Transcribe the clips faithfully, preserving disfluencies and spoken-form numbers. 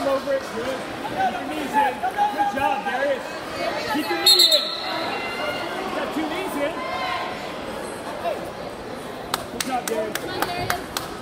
him over it. Good. Keep your knees in. Good job, Darius. Keep your knee in. You got two knees in. Good job, Darius. Come on, Darius.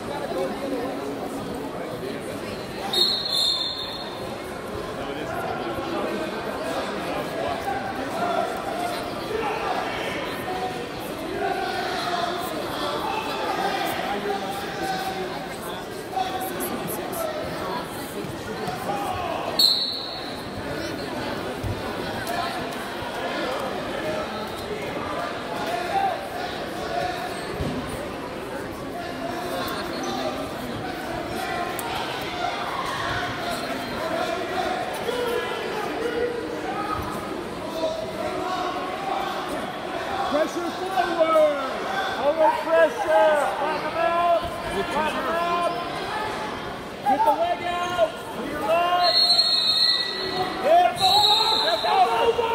Pressure forward! Forward pressure! Back him out! Back him out! Get the leg out! To your left! Hip over! Hip over!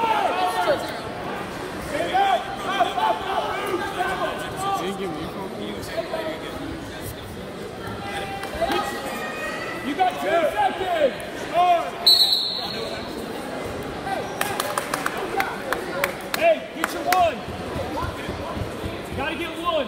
Get up! Up, up, up! Move! Seven! You got two seconds! On! Hey, get your one! Gotta get one.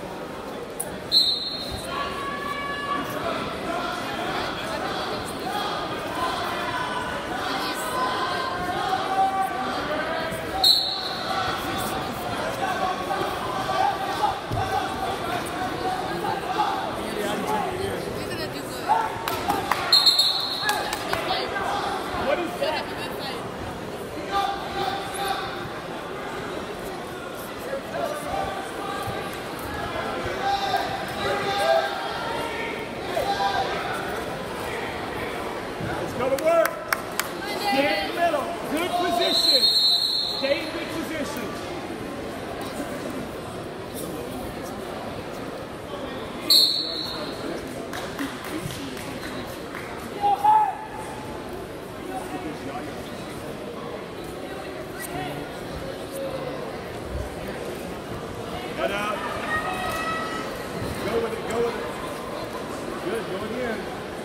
What is that? Go to work. Stay in the middle. Good position. Stay in good position. Head out. Go with it. Go with it. Good. Go again.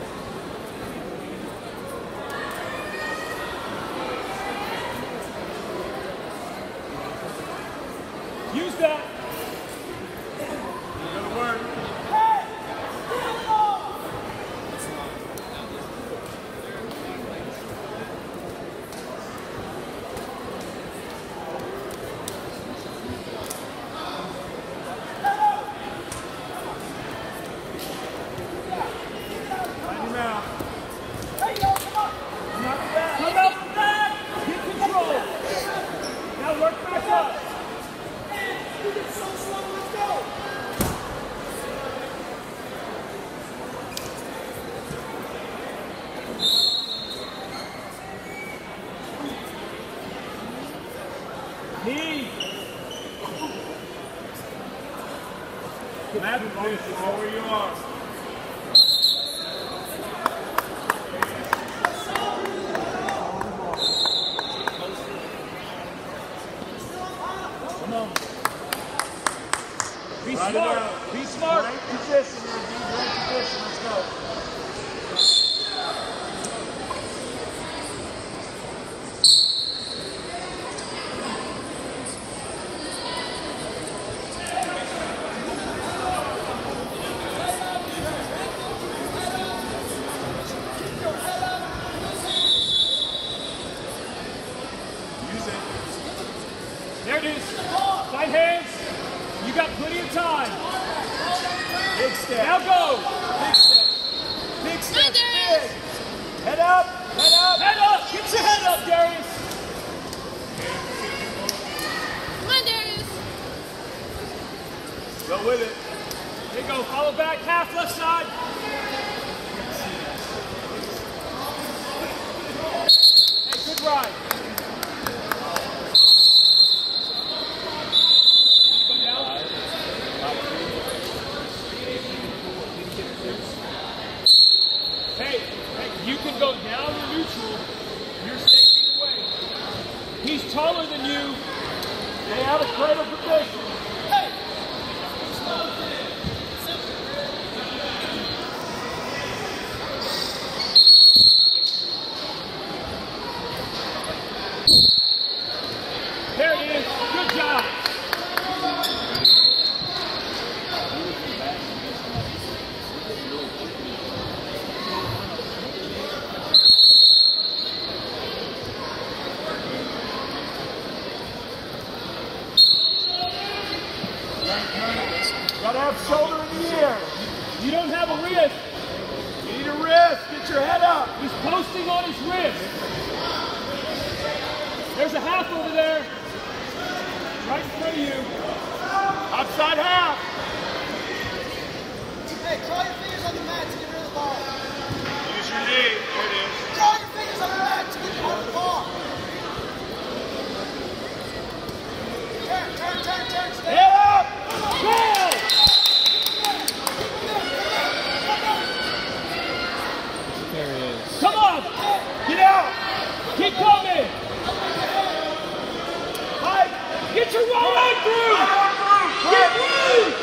Use that. Go to work. Hey! Find him out. Hey, yo, come on. Come out back. Come out back. Get control. Now work back up. Knee. Matt, where you are. Come on. Be Ride smart. Be smart. Right position, man. Be right position. Let's go. There it is. Side hands. You got plenty of time. Big step. Now go. Big step. Big step. Come on, Darius. Big. Head up. Head up. Head up. Get your head up, Darius. Come on, Darius. Go with it. There you go. Follow back. Half left side. Hey, good ride. Go down. Hey, hey, you can go down to neutral. You're safe either way. He's taller than you. They have a greater position. Hey! wrist. Get your head up. He's posting on his wrist. There's a half over there. Right in front of you. Outside half. Hey, claw your fingers on the mat to get rid of the ball. Use your knee. There it is. Claw your fingers on the mat to get rid of the ball. Turn, turn, turn, turn. Stay. Head up. Go! There he is. Come on! Get out. Keep coming! Fight. Get your right arm through! Get through!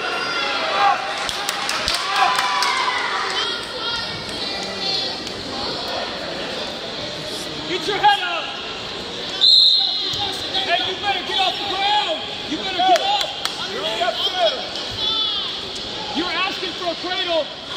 Get your head up! Hey, you better get off the ground! You better get up! You're only up two. You're asking for a cradle.